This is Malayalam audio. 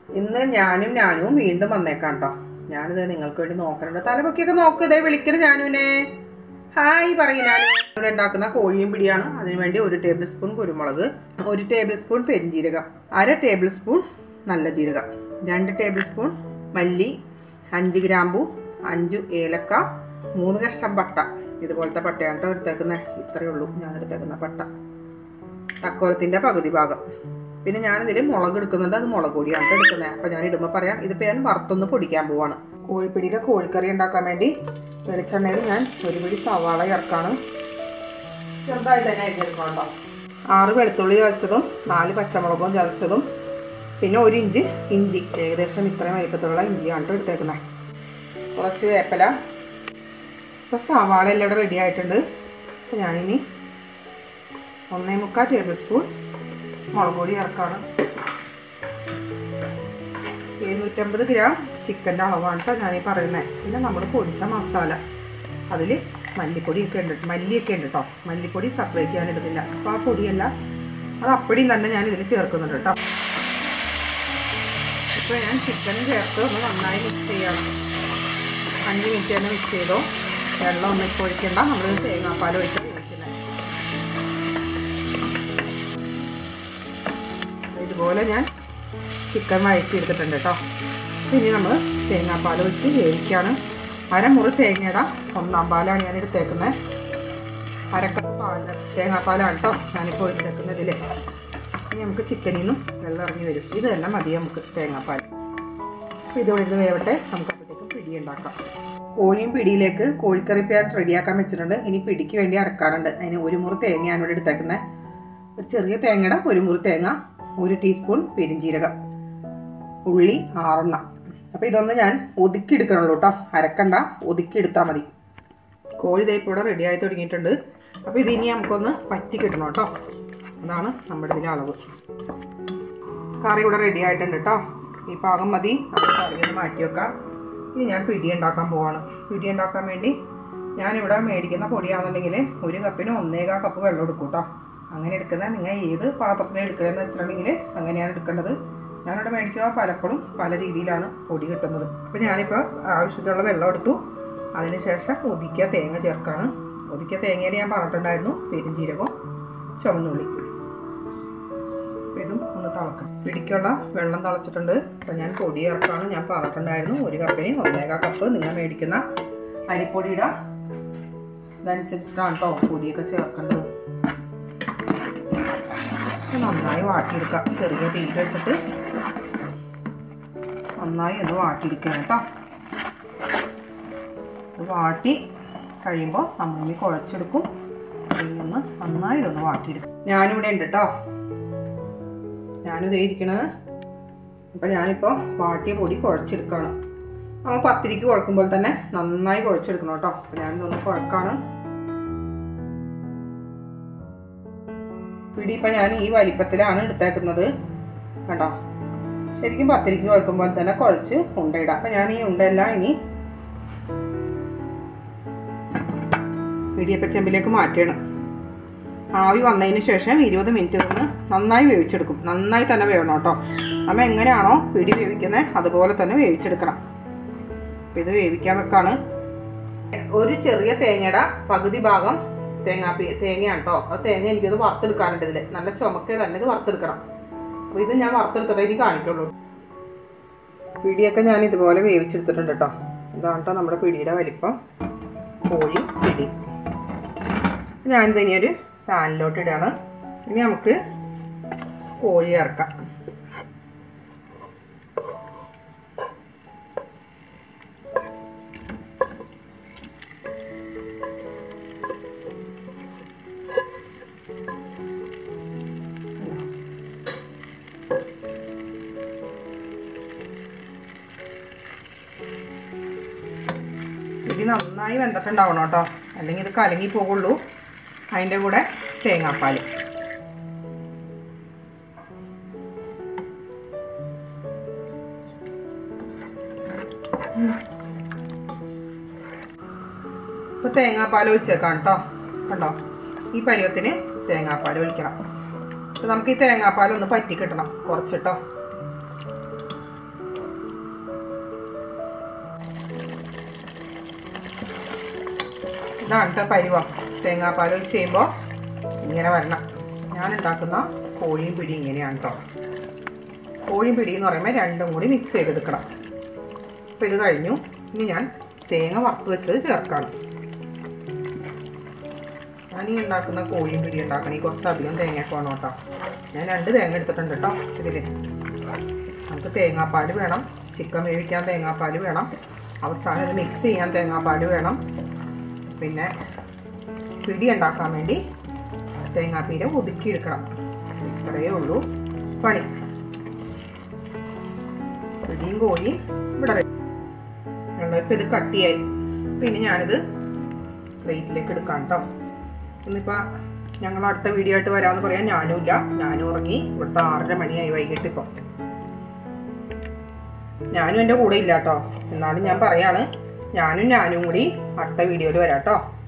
ഇന്ന് ഞാനും വീണ്ടും വന്നേക്കാം കേട്ടോ. ഞാനിത് നിങ്ങൾക്ക് വേണ്ടി നോക്കണുണ്ട്. തലപൊക്കിയൊക്കെ നോക്ക്. ഇതേ വിളിക്കണം ഞാനുവിനെ. ഹായ് പറയും. ഞാൻ ഇവിടെ ഉണ്ടാക്കുന്ന കോഴിയും പിടിയാണ്. അതിനുവേണ്ടി 1 ടേബിൾ സ്പൂൺ കുരുമുളക്, 1 ടേബിൾ സ്പൂൺ പെരിഞ്ജീരകം, 1/2 ടേബിൾ സ്പൂൺ നല്ല ജീരകം, 2 ടേബിൾ സ്പൂൺ മല്ലി, 5 ഗ്രാമ്പു, 5 ഏലക്ക, 3 കഷ്ണം പട്ട. ഇതുപോലത്തെ പട്ടയാണ് കേട്ടോ എടുത്തേക്കുന്നത്. ഇത്രയേ ഉള്ളൂ ഞാൻ എടുത്തേക്കുന്ന പട്ട. തക്കോലത്തിൻ്റെ പകുതി ഭാഗം. പിന്നെ ഞാനിതിൽ മുളക് എടുക്കുന്നുണ്ട്. അത് മുളക് പൊടിയാണ് എടുക്കുന്നത്. അപ്പം ഞാൻ ഇടുമ്പോൾ പറയാം. ഇതിപ്പോൾ ഞാൻ വറുത്തൊന്ന് പൊടിക്കാൻ പോവാണ്. കോഴിപ്പിടിയിലെ കോഴിക്കറി ഉണ്ടാക്കാൻ വേണ്ടി വെളിച്ചെണ്ണയിൽ ഞാൻ 1 പിടി സവാള ചേർക്കാണ്. ചെറുതായി തന്നെ അരിഞ്ഞെടുക്കണം കേട്ടോ. 6 വെളുത്തുള്ളി ചതച്ചതും 4 പച്ചമുളകും ചതച്ചതും പിന്നെ 1 ഇഞ്ച് ഇഞ്ചി, ഏകദേശം ഇത്രയും വലിപ്പത്തിലുള്ള ഇഞ്ചിയാണ് കേട്ടോ എടുത്തേക്കുന്നത്. കുറച്ച് വേപ്പില. ഇപ്പോൾ സവാള എല്ലാം ഇവിടെ റെഡി ആയിട്ടുണ്ട്. അപ്പോൾ ഞാനിനി 1.25 ടേബിൾ സ്പൂൺ മുളക് പൊടി ചേർക്കാണ്. 750 ഗ്രാം ചിക്കൻ്റെ അളവാണ് കേട്ടോ ഞാനീ പറയുന്നത്. പിന്നെ നമ്മൾ പൊടിച്ച മസാല, അതിൽ മല്ലിപ്പൊടിയൊക്കെ ഉണ്ട്, മല്ലിയൊക്കെ ഉണ്ട് കേട്ടോ. മല്ലിപ്പൊടി സെപ്പറേറ്റ് ഞാൻ ഇടുന്നില്ല. അപ്പോൾ ആ പൊടിയല്ല, അത് അപ്പടിയും തന്നെ ഞാൻ ഇതിൽ ചേർക്കുന്നുണ്ട് കേട്ടോ. ഇപ്പോൾ ഞാൻ ചിക്കൻ ചേർത്ത് ഒന്ന് നന്നായി മിക്സ് ചെയ്യണം. 5 മിനിറ്റ് തന്നെ മിക്സ് ചെയ്തോ. വെള്ളം ഒന്നും ഇപ്പോൾ ഒഴിക്കണ്ട. നമ്മൾ തേങ്ങാപ്പാൽ ഒഴിച്ച് ഒഴിക്കുന്നത്. ഇതുപോലെ ഞാൻ ചിക്കൻ വഴറ്റി എടുത്തിട്ടുണ്ട് കേട്ടോ. പിന്നെ നമ്മൾ തേങ്ങാപ്പാൽ ഒഴിച്ച് വേവിക്കുകയാണ്. 1/2 മുറി തേങ്ങയുടെ 1/4 പാലാണ് ഞാൻ എടുത്തേക്കുന്നത്. 1/2 കപ്പ് പാല് തേങ്ങാപ്പാലാണ് കേട്ടോ ഞാനിപ്പോൾ എടുത്തേക്കുന്നത് ഇതിൽ. ഇനി നമുക്ക് ചിക്കനിൽ നിന്നും വെള്ളം ഇറങ്ങി വരും. ഇത് തന്നെ മതി നമുക്ക് തേങ്ങാപ്പാൽ. അപ്പോൾ ഇതോടെ ഇത് വേവട്ടെ. നമുക്ക് അപ്പോഴത്തേക്കും പിടി ഉണ്ടാക്കാം. കോഴിയും പിടിയിലേക്ക് കോഴിക്കറി പാൻ റെഡിയാക്കാൻ വെച്ചിട്ടുണ്ട്. ഇനി പിടിക്ക് വേണ്ടി അരക്കാനുണ്ട്. അതിന് 1 മുറി തേങ്ങയാണ് ഇവിടെ എടുത്തേക്കുന്നത്. ഒരു ചെറിയ തേങ്ങയുടെ 1 മുറി തേങ്ങ, 1 ടീസ്പൂൺ പെരിഞ്ജീരകം, ഉള്ളി 6 എണ്ണം. അപ്പോൾ ഇതൊന്ന് ഞാൻ ഒതുക്കി എടുക്കണുള്ളൂ കേട്ടോ. അരക്കണ്ട, ഒതുക്കി എടുത്താൽ മതി. കോഴി ദേ ഇപ്പോൾ ഇവിടെ റെഡിയായി തുടങ്ങിയിട്ടുണ്ട്. അപ്പോൾ ഇതിനി നമുക്കൊന്ന് പറ്റി കിട്ടണം കേട്ടോ. അതാണ് നമ്മുടെ ഇതിലെ അളവ്. കറി ഇവിടെ റെഡി ആയിട്ടുണ്ട് കേട്ടോ. ഈ പാകം മതി. നമുക്ക് കറി ഒന്ന് മാറ്റി വെക്കാം. ഇനി ഞാൻ പിടി ഉണ്ടാക്കാൻ പോവാണ്. പിടി ഉണ്ടാക്കാൻ വേണ്ടി ഞാനിവിടെ മേടിക്കുന്ന പൊടിയാണെന്നുണ്ടെങ്കിൽ 1 കപ്പിന് 1.25 കപ്പ് വെള്ളം എടുക്കും കേട്ടോ. അങ്ങനെ എടുക്കുന്നത് നിങ്ങൾ ഏത് പാത്രത്തിൽ എടുക്കണമെന്ന് വെച്ചിട്ടുണ്ടെങ്കിൽ അങ്ങനെയാണ് എടുക്കേണ്ടത്. ഞാനിവിടെ മേടിക്കുക പലപ്പോഴും പല രീതിയിലാണ് പൊടി കിട്ടുന്നത്. അപ്പോൾ ഞാനിപ്പോൾ ആവശ്യത്തിനുള്ള വെള്ളം എടുത്തു. അതിനുശേഷം ഒതുക്കിയ തേങ്ങ ചേർക്കാണ്. ഒതുക്കിയ തേങ്ങയിൽ ഞാൻ പറഞ്ഞിട്ടുണ്ടായിരുന്നു പെരിഞ്ജീരകവും ചുവന്നുള്ളി. ഇതും ഒന്ന് തിളക്കണം. പിടിക്കുള്ള വെള്ളം തിളച്ചിട്ടുണ്ട്. അപ്പോൾ ഞാൻ പൊടി ചേർക്കാണ്. ഞാൻ പറഞ്ഞിട്ടുണ്ടായിരുന്നു 1 കപ്പിന് 1.25 കപ്പ് നിങ്ങൾ മേടിക്കുന്ന അരിപ്പൊടിയുടെ ഇതനുസരിച്ചിട്ടാണ് കേട്ടോ പൊടിയൊക്കെ ചേർക്കേണ്ടത്. നന്നായി വാട്ടിയെടുക്കാം. ചെറിയ തീയിൽ വെച്ചിട്ട് നന്നായി ഒന്ന് വാട്ടിയെടുക്കണം കേട്ടോ. ഇത് വാട്ടി കഴിയുമ്പോൾ നമ്മളിനി കുഴച്ചെടുക്കും. ഒന്ന് നന്നായി ഇതൊന്ന് വാട്ടിയെടുക്കും. ഞാനിവിടെ ഉണ്ട് കേട്ടോ. ഞാനിതേ ഇരിക്കണത്. അപ്പം ഞാനിപ്പോൾ വാട്ടിയ പൊടി കുഴച്ചെടുക്കുകയാണ്. നമ്മൾ പത്തിരിക്ക് കുഴക്കുമ്പോൾ തന്നെ നന്നായി കുഴച്ചെടുക്കണം കേട്ടോ. അപ്പം ഞാനിതൊന്ന് കുഴക്കാണ്. പിടി ഇപ്പം ഞാൻ ഈ വലിപ്പത്തിലാണ് എടുത്തേക്കുന്നത്. കണ്ടോ, ശരിക്കും പത്തിരിക്ക് കുഴക്കുമ്പോൾ തന്നെ കുഴച്ച് ഉണ്ടയിടാം. അപ്പം ഞാൻ ഈ ഉണ്ടെല്ലാം ഇനി പിടിയപ്പം ചെമ്പിലേക്ക് മാറ്റണം. ആവി വന്നതിന് ശേഷം 20 മിനിറ്റ് നിന്ന് നന്നായി വേവിച്ചെടുക്കും. നന്നായി തന്നെ വേവണം കേട്ടോ. നമ്മൾ എങ്ങനെയാണോ പിടി വേവിക്കുന്നത് അതുപോലെ തന്നെ വേവിച്ചെടുക്കണം. അപ്പം ഇത് വേവിക്കാൻ വെക്കാണ്. ഒരു ചെറിയ തേങ്ങയുടെ പകുതി ഭാഗം തേങ്ങയാണ് കേട്ടോ. ആ തേങ്ങ എനിക്കത് വറുത്തെടുക്കാനുണ്ട്. ഇതിൽ നല്ല ചുമക്കെ തന്നെ ഇത് വറുത്തെടുക്കണം. അപ്പോൾ ഇത് ഞാൻ വറുത്തെടുത്തിട്ടേ ഇനി കാണിക്കുള്ളൂ. പിടിയൊക്കെ ഞാൻ ഇതുപോലെ വേവിച്ചെടുത്തിട്ടുണ്ട് കേട്ടോ. ഇതാണ് കേട്ടോ നമ്മുടെ പിടിയുടെ വലിപ്പം. കോഴി പിടി ഞാനിത് ഇനി ഒരു പാനിലോട്ട് ഇടാണ്. ഇനി നമുക്ക് കോഴി ചേർക്കാം. ഇത് നന്നായി വെന്തിട്ടുണ്ടാവണം കേട്ടോ. അല്ലെങ്കിൽ ഇത് കലങ്ങി പോകുള്ളൂ. അതിൻ്റെ കൂടെ തേങ്ങാപ്പാൽ. ഇപ്പോൾ തേങ്ങാപ്പാൽ ഒഴിച്ചേക്കാം കേട്ടോ. കണ്ടോ, ഈ പരുവത്തിന് തേങ്ങാപ്പാൽ ഒഴിക്കണം. അപ്പോൾ നമുക്ക് ഈ തേങ്ങാപ്പാലൊന്ന് പറ്റി കിട്ടണം കുറച്ചിട്ടോ. ഇതാണ് പരുവം. തേങ്ങാപ്പാൽ ഒഴിച്ച് ചെയ്യുമ്പോൾ ഇങ്ങനെ വരണം. ഞാൻ ഉണ്ടാക്കുന്ന കോഴിയും പിടി ഇങ്ങനെയാണ് കേട്ടോ. കോഴിയും പിടി എന്ന് പറയുമ്പോൾ രണ്ടും കൂടി മിക്സ് ചെയ്തെടുക്കണം. അപ്പോൾ ഇത് കഴിഞ്ഞു. ഇനി ഞാൻ തേങ്ങ വറുത്ത് വെച്ചത് ചേർക്കണം. ഞാനീ ഉണ്ടാക്കുന്ന കോഴിയും പിടി ഉണ്ടാക്കണമെങ്കിൽ കുറച്ചധികം തേങ്ങയൊക്കെ വേണം കേട്ടോ. ഞാൻ 2 തേങ്ങ എടുത്തിട്ടുണ്ട് കേട്ടോ. ഇതിൽ നമുക്ക് തേങ്ങാപ്പാൽ വേണം, ചിക്കൻ വേവിക്കാൻ തേങ്ങാപ്പാൽ വേണം, അവസാനം ഇത് മിക്സ് ചെയ്യാൻ തേങ്ങാപ്പാൽ വേണം, പിന്നെ പിടി ഉണ്ടാക്കാൻ വേണ്ടി തേങ്ങാപ്പീര ഒതുക്കിയെടുക്കണം. ഇത്രയേ ഉള്ളൂ പണി. പിടിയും കോഴിയും ഇവിടെ ഉണ്ടോ. ഇപ്പം ഇത് കട്ടിയായി. പിന്നെ ഞാനിത് പ്ലേറ്റിലേക്ക് എടുക്കാം കേട്ടോ. ഇന്നിപ്പോൾ ഞങ്ങൾ അടുത്ത വീഡിയോ ആയിട്ട് വരാമെന്ന് പറയാൻ ഞാനുമില്ല. ഞാനും ഉറങ്ങി. ഇവിടുത്തെ 6:30 മണിയായി വൈകിട്ട്. ഇപ്പം ഞാനും എൻ്റെ കൂടെ ഇല്ല കേട്ടോ. എന്നാലും ഞാൻ പറയാണ്, ഞാനും കൂടി അടുത്ത വീഡിയോയിൽ വരാം കേട്ടോ.